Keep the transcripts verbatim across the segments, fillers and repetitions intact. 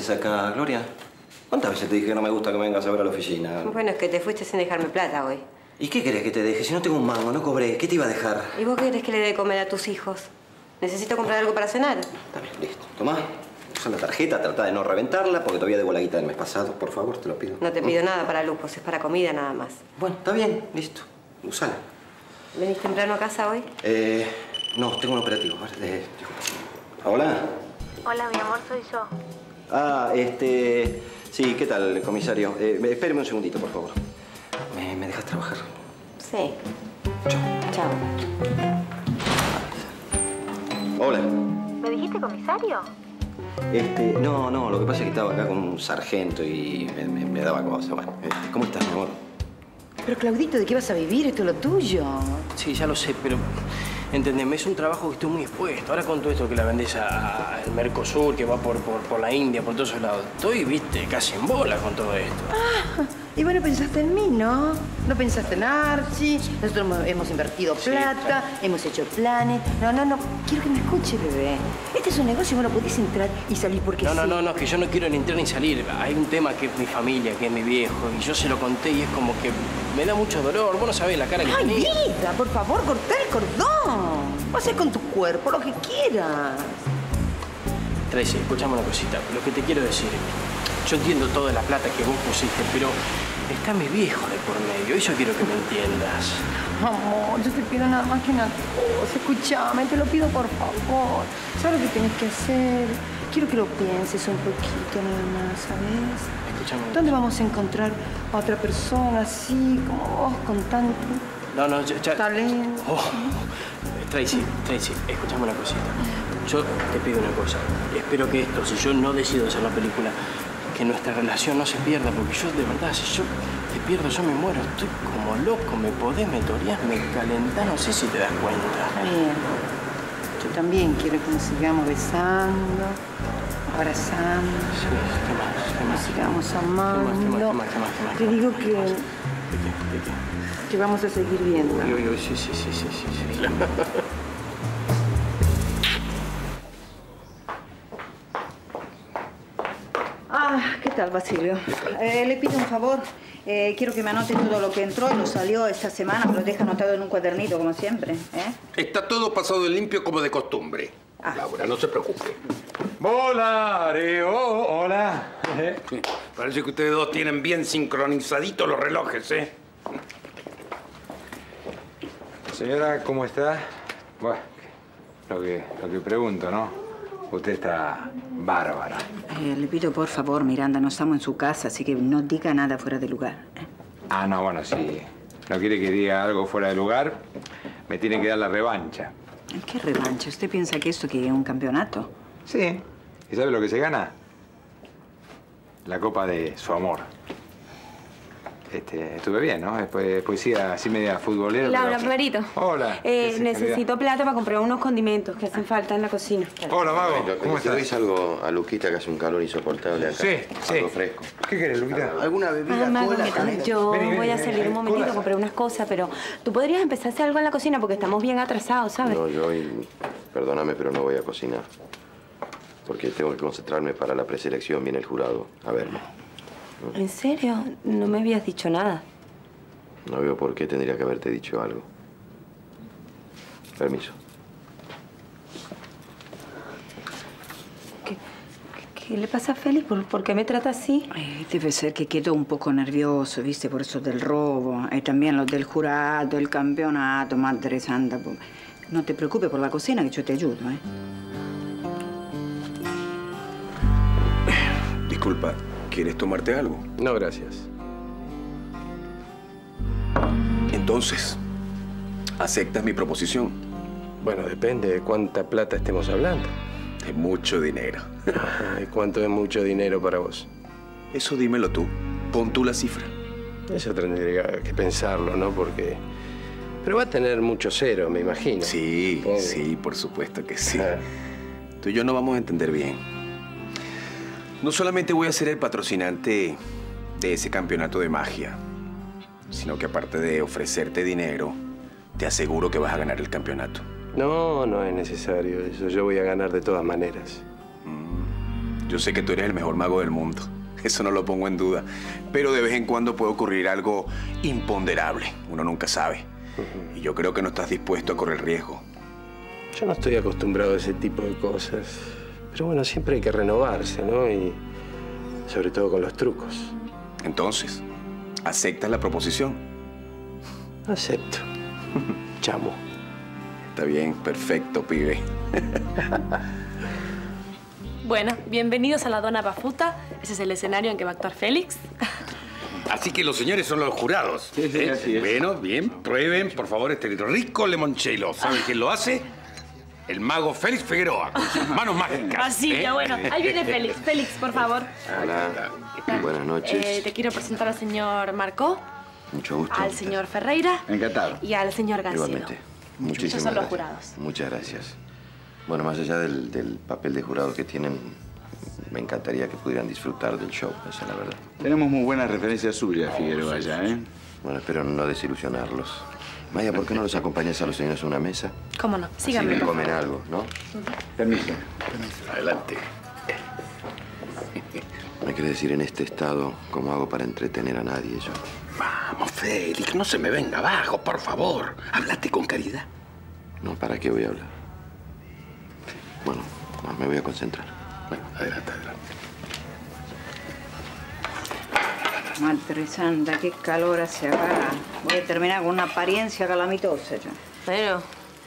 haces acá, Gloria? ¿Cuántas veces te dije que no me gusta que me vengas a ver a la oficina? Bueno, es que te fuiste sin dejarme plata hoy. ¿Y qué querés que te deje? Si no tengo un mango, no cobré. ¿Qué te iba a dejar? ¿Y vos qué querés que le dé de comer a tus hijos? ¿Necesito comprar algo para cenar? Está bien, listo. Tomá. Usa la tarjeta, trata de no reventarla porque todavía debo la guita del mes pasado. Por favor, te lo pido. No te pido nada para lujos, es para comida nada más. Bueno, está bien, listo. Usala. ¿Venís temprano a casa hoy? Eh, no, tengo un operativo. Eh, ¿Hola? Hola, mi amor, soy yo. Ah, este... Sí, ¿qué tal, comisario? Eh, espéreme un segundito, por favor. ¿Me, me dejas trabajar? Sí. Chao. Chao. Hola. ¿Me dijiste comisario? Este, no, no, lo que pasa es que estaba acá con un sargento y me, me, me daba cosas. Bueno, este, ¿cómo estás, mi amor? Pero, Claudito, ¿de qué vas a vivir? Esto es lo tuyo. Sí, ya lo sé, pero... Entendeme, es un trabajo que estoy muy expuesto. Ahora con todo esto que la vendés al Mercosur, que va por, por, por la India, por todos esos lados. Estoy, viste, casi en bola con todo esto. Ah, y bueno, pensaste en mí, ¿no? No pensaste en Archie. Nosotros hemos, hemos invertido Sí, plata, claro. hemos hecho planes. No, no, no. Quiero que me escuche, bebé. Este es un negocio, vos no podés entrar y salir porque No, no, sí. no, no, es que yo no quiero ni entrar ni salir. Hay un tema que es mi familia, que es mi viejo, y yo se lo conté y es como que me da mucho dolor. Vos no sabés la cara que ¡Ay, tenía. vida! Por favor, cortá el cordón. Vas a hacer con tu cuerpo lo que quieras. Tracy, escuchame una cosita. Lo que te quiero decir, yo entiendo toda la plata que vos pusiste, pero está mi viejo de por medio. Eso quiero que me entiendas. Amor, yo te pido nada más que una cosa. Escúchame, te lo pido por favor. ¿Sabes lo que tienes que hacer? Quiero que lo pienses un poquito nada más, ¿sabes? Escúchame. ¿Dónde vamos a encontrar a otra persona así como vos, con tanto No, no, ya... ya... talento? Oh. Tracy, Tracy, escúchame una cosita. Yo te pido una cosa. Espero que esto, si yo no decido hacer la película, que nuestra relación no se pierda, porque yo, de verdad, si yo te pierdo, yo me muero. Estoy como loco, me podés, me toreás, me calentás, no sé si te das cuenta. Está bien. Yo también quiero que nos sigamos besando, abrazando, Sí, ¿qué más? ¿Qué nos más? sigamos ¿Qué más? amando. ¿Qué más? ¿Qué más? ¿Qué más? ¿Qué más? Te digo que, ¿De qué? ¿De qué? que vamos a seguir viendo. Uy, uy, uy, sí, sí, sí, sí, sí, sí. Ah, ¿qué tal, Basilio? Eh, le pido un favor. Eh, quiero que me anote todo lo que entró y lo salió esta semana. Me lo deja anotado en un cuadernito, como siempre. ¿eh? Está todo pasado de limpio como de costumbre. Ah. Laura, no se preocupe. Hola, Areo. Hola. Sí, parece que ustedes dos tienen bien sincronizaditos los relojes, ¿eh? Señora, ¿cómo está? Bueno, lo que, lo que pregunto, ¿no? Usted está bárbara. Eh, le pido, por favor, Miranda, no estamos en su casa, así que no diga nada fuera de lugar. ¿eh? Ah, no, bueno, si no quiere que diga algo fuera de lugar, me tiene que dar la revancha. ¿Qué revancha? ¿Usted piensa que esto que es un campeonato? Sí. ¿Y sabe lo que se gana? La copa de su amor. Este, estuve bien, ¿no? Después poesía así media futbolera. Laura, pero... Marito. Hola. Eh, ¿Qué se- necesito plata para comprar unos condimentos que hacen falta en la cocina. Hola, Mago. ¿Cómo ¿Le estás? doy algo a Luquita que hace un calor insoportable acá? Sí, sí. Algo fresco. ¿Qué querés, Luquita? ¿Alguna bebida? Ah, Mago, cola, que canela? yo Vení, vení, voy a vení, salir vení. un momentito Cola. a comprar unas cosas, pero tú podrías empezar a hacer algo en la cocina porque estamos bien atrasados, ¿sabes? No, yo hoy, perdóname, pero no voy a cocinar. Porque tengo que concentrarme para la preselección. Viene el jurado a verme. ¿En serio? No me habías dicho nada. No veo por qué tendría que haberte dicho algo. Permiso. ¿Qué, qué, qué le pasa a Félix? ¿Por, por qué me trata así? Ay, debe ser que quedó un poco nervioso, ¿viste? Por eso del robo. Y también lo del jurado, el campeonato, Madre Santa. No te preocupes por la cocina, que yo te ayudo, ¿eh? Disculpa, ¿quieres tomarte algo? No, gracias. Entonces, ¿aceptas mi proposición? Bueno, depende de cuánta plata estemos hablando. De mucho dinero. Ajá, ¿y cuánto es mucho dinero para vos? Eso dímelo tú. Pon tú la cifra. Eso tendría que pensarlo, ¿no? Porque... Pero va a tener mucho cero, me imagino. Sí, Supongo. sí, por supuesto que sí. Ah. Tú y yo no vamos a entender bien. No solamente voy a ser el patrocinante de ese campeonato de magia, sino que aparte de ofrecerte dinero, te aseguro que vas a ganar el campeonato. No, no es necesario eso. Yo voy a ganar de todas maneras. Yo sé que tú eres el mejor mago del mundo. Eso no lo pongo en duda. Pero de vez en cuando puede ocurrir algo imponderable. Uno nunca sabe. Y yo creo que no estás dispuesto a correr riesgo. Yo no estoy acostumbrado a ese tipo de cosas. Pero bueno, siempre hay que renovarse, ¿no? Y sobre todo con los trucos. Entonces, ¿aceptas la proposición? Acepto. Chamo. Está bien, perfecto, pibe. Bueno, bienvenidos a la Dona Bafuta. Ese es el escenario en que va a actuar Félix. Así que los señores son los jurados. Sí, sí, ¿eh? así es. Bueno, bien, prueben, por favor, este rico limoncello. ¿Saben quién lo hace? El mago Félix Figueroa, con sus manos mágicas. Así, ¿eh? ya bueno. Ahí viene Félix. Félix, por favor. Hola, buenas noches. Eh, te quiero presentar al señor Marcó, Mucho gusto. al señor Ferreira Encantado. y al señor García. Igualmente. Muchísimas Ellos son los gracias. jurados. Muchas gracias. Bueno, más allá del, del papel de jurado que tienen, me encantaría que pudieran disfrutar del show, esa es la verdad. Tenemos muy buenas referencias suyas, Figueroa, ya, ¿eh? Bueno, espero no desilusionarlos. Maya, ¿por qué no los acompañas a los señores a una mesa? ¿Cómo no? Así Síganme. que por comen favor. algo, ¿no? Permiso. Adelante. Me quiere decir, en este estado, ¿cómo hago para entretener a nadie yo? Vamos, Félix, no se me venga abajo, por favor. Háblate con caridad. No, ¿para qué voy a hablar? Bueno, no, me voy a concentrar. Bueno, adelante, adelante. Madre santa, qué calor hace acá. Voy a terminar con una apariencia calamitosa yo. Bueno,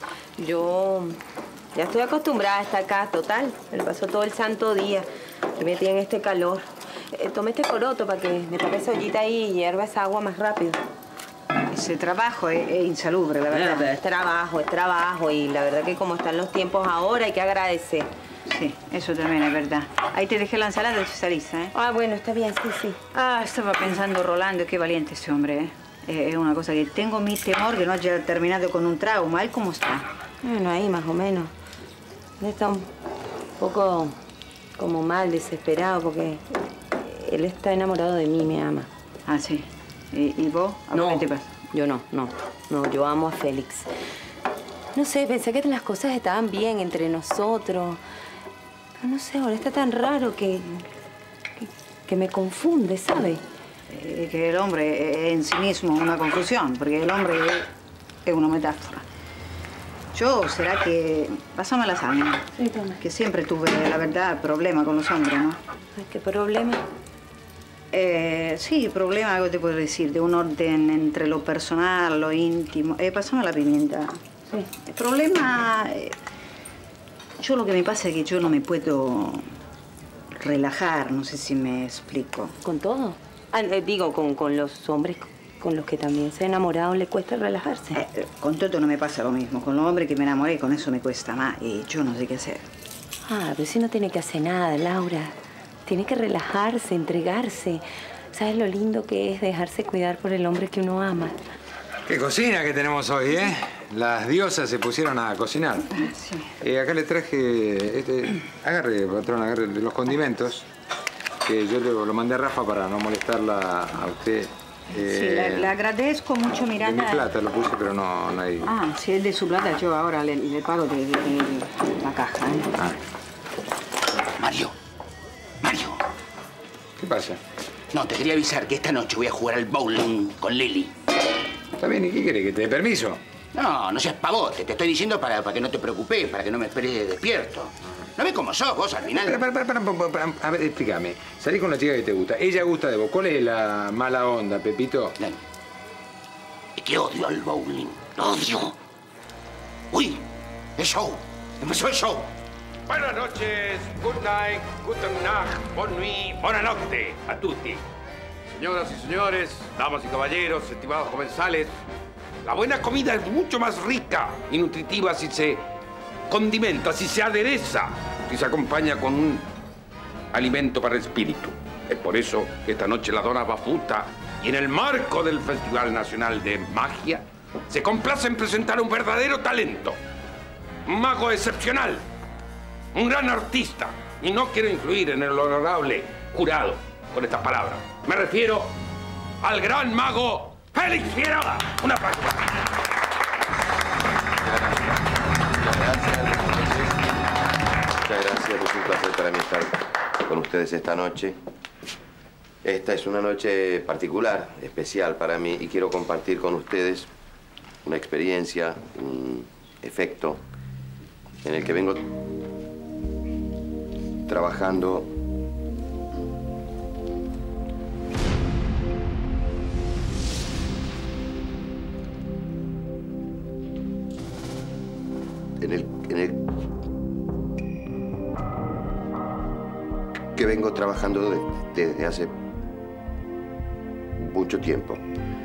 yo ya estoy acostumbrada a estar acá, total. Me lo paso todo el santo día. Me metí en este calor. Eh, tomé este coroto para que me tape esa ollita ahí y hierva esa agua más rápido. Ese trabajo es, es insalubre, la verdad. Bueno, pero es trabajo, es trabajo. Y la verdad que como están los tiempos ahora, hay que agradecer. Sí, eso también es verdad. Ahí te dejé la ensalada de Cesarisa, ¿eh? Ah, bueno, está bien, sí, sí. Ah, estaba pensando, Rolando, qué valiente ese hombre, ¿eh? Eh, Es una cosa que tengo mi temor que no haya terminado con un trauma. ¿Él cómo está? Bueno, ahí más o menos. Él está un poco como mal, desesperado, porque él está enamorado de mí, me ama. Ah, sí. ¿Y, y vos? ¿A No, qué te pasa? yo no, no. No, yo amo a Félix. No sé, pensé que las cosas estaban bien entre nosotros. Pero no sé, ahora está tan raro que... que, que me confunde, ¿sabe? Eh, que el hombre es en sí mismo una confusión, porque el hombre es, es una metáfora. Yo, será que... Pásame la sangre. Sí, toma. Que siempre tuve, la verdad, problema con los hombres, ¿no? Ay, ¿qué problema? Eh, sí, problema, algo te puedo decir, de un orden entre lo personal, lo íntimo. Eh, pásame la pimienta. Sí. El problema... eh, yo lo que me pasa es que yo no me puedo relajar, no sé si me explico. ¿Con todo? Ah, eh, digo, con, con los hombres con los que también se ha enamorado, ¿le cuesta relajarse? Eh, eh, con todo no me pasa lo mismo. Con los hombres que me enamoré, con eso me cuesta más. Y yo no sé qué hacer. Ah, pero si no tiene que hacer nada, Laura. Tiene que relajarse, entregarse. ¿Sabes lo lindo que es dejarse cuidar por el hombre que uno ama? Qué cocina que tenemos hoy, ¿eh? Las diosas se pusieron a cocinar. Sí. Eh, acá le traje, este, agarre, patrón, agarre los condimentos, que yo le- lo mandé a Rafa para no molestarla a usted. Eh, Sí, le, le agradezco mucho, de mi Miranda. plata lo puse, pero no, no hay... Ah, si es de su plata, yo ahora le, le pago de, de- de la caja, ¿eh? Ah, Mario, Mario. ¿qué pasa? No, te quería avisar que esta noche voy a jugar al bowling con Lili. Está bien, ¿y qué quiere? ¿Que te dé permiso? No, no seas pavote. Te estoy diciendo para, para que no te preocupes, para que no me esperes despierto. ¿No ves cómo sos vos al final? Para, para, para, para, para, para, a ver, explícame. Salí con la chica que te gusta. Ella gusta de vos. ¿Cuál es la mala onda, Pepito? No. Es que odio al bowling. Lo odio. Uy, el show. Empezó el show. Buenas noches, good night, guten Nacht, bon nuit, buena notte a tutti. Señoras y señores, damas y caballeros, estimados comensales, la buena comida es mucho más rica y nutritiva si se condimenta, si se adereza, si se acompaña con un alimento para el espíritu. Es por eso que esta noche la Dona Bafuta, y en el marco del Festival Nacional de Magia, se complace en presentar un verdadero talento, un mago excepcional, un gran artista. Y no quiero influir en el honorable jurado con estas palabras. Me refiero al gran mago Félix Figueroa. Un aplauso. Muchas gracias, es un placer para mí estar con ustedes esta noche. Esta es una noche particular, especial para mí, y quiero compartir con ustedes una experiencia, un efecto en el que vengo trabajando en el, en el que vengo trabajando de- desde hace mucho tiempo.